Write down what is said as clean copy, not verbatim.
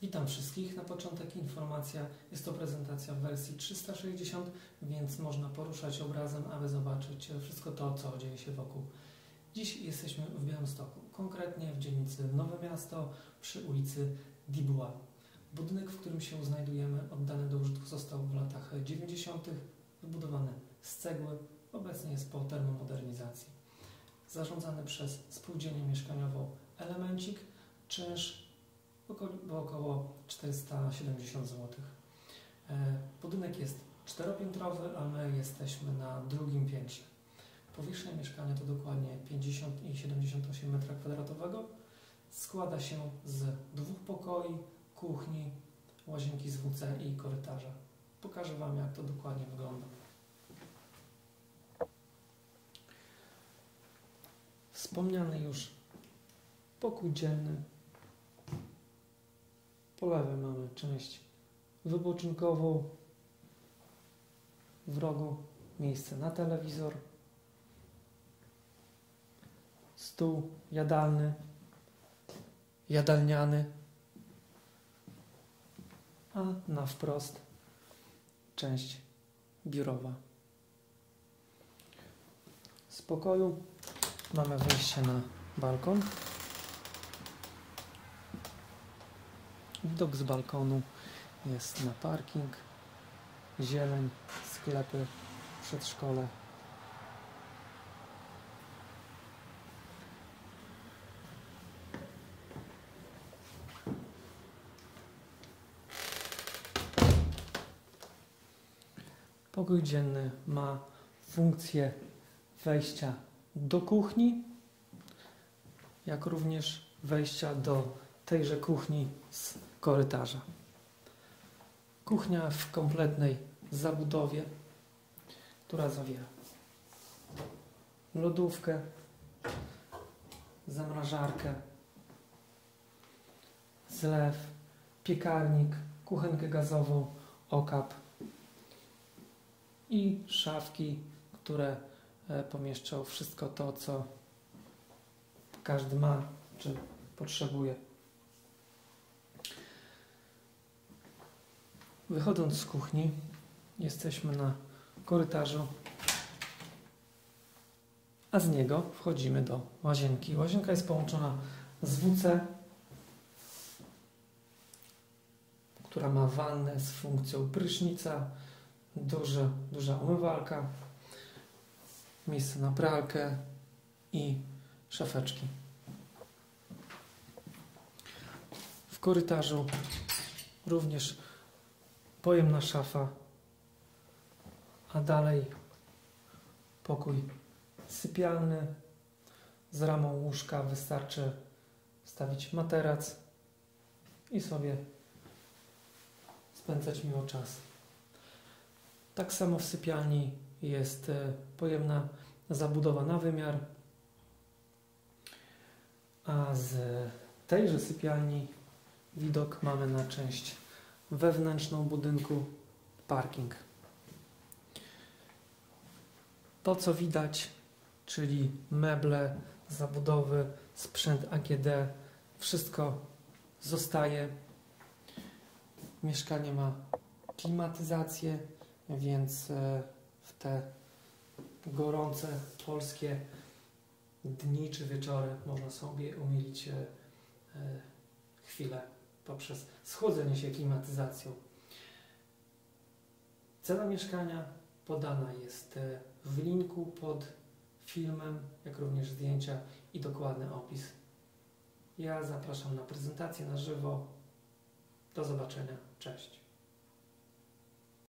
Witam wszystkich. Na początek informacja. Jest to prezentacja w wersji 360, więc można poruszać obrazem, aby zobaczyć wszystko to, co dzieje się wokół. Dziś jesteśmy w Białymstoku, konkretnie w dzielnicy Nowe Miasto przy ulicy Dibuła. Budynek, w którym się znajdujemy, oddany do użytku został w latach 90., wybudowany z cegły, obecnie jest po termomodernizacji. Zarządzany przez spółdzielnię mieszkaniową Elemencik, czynsz około 470 zł. Budynek jest czteropiętrowy, a my jesteśmy na drugim piętrze. Powierzchnia mieszkania to dokładnie 50,78 m². Składa się z 2 pokoi, kuchni, łazienki z WC i korytarza. Pokażę Wam, jak to dokładnie wygląda. Wspomniany już pokój dzienny. Po lewej mamy część wypoczynkową, w rogu miejsce na telewizor, stół jadalny, jadalniany, a na wprost część biurowa. Z pokoju mamy wejście na balkon. Widok z balkonu jest na parking, zieleń, sklepy, przedszkole. Pokój dzienny ma funkcję wejścia do kuchni, jak również wejścia do tejże kuchni z korytarza. Kuchnia w kompletnej zabudowie, która zawiera lodówkę, zamrażarkę, zlew, piekarnik, kuchenkę gazową, okap i szafki, które pomieszczą wszystko to, co każdy ma czy potrzebuje. Wychodząc z kuchni, jesteśmy na korytarzu, a z niego wchodzimy do łazienki. Łazienka jest połączona z WC, która ma wannę z funkcją prysznica, duża umywalka, miejsce na pralkę i szafeczki. W korytarzu również pojemna szafa, a dalej pokój sypialny z ramą łóżka. Wystarczy wstawić materac i sobie spędzać miło czas. Tak samo w sypialni jest pojemna zabudowa na wymiar, a z tejże sypialni widok mamy na część wewnętrzną budynku, parking. To, co widać, czyli meble, zabudowy, sprzęt AGD, wszystko zostaje. Mieszkanie ma klimatyzację, więc w te gorące polskie dni czy wieczory można sobie umilić chwilę poprzez schłodzenie się klimatyzacją. Cena mieszkania podana jest w linku pod filmem, jak również zdjęcia i dokładny opis. Ja zapraszam na prezentację na żywo. Do zobaczenia. Cześć.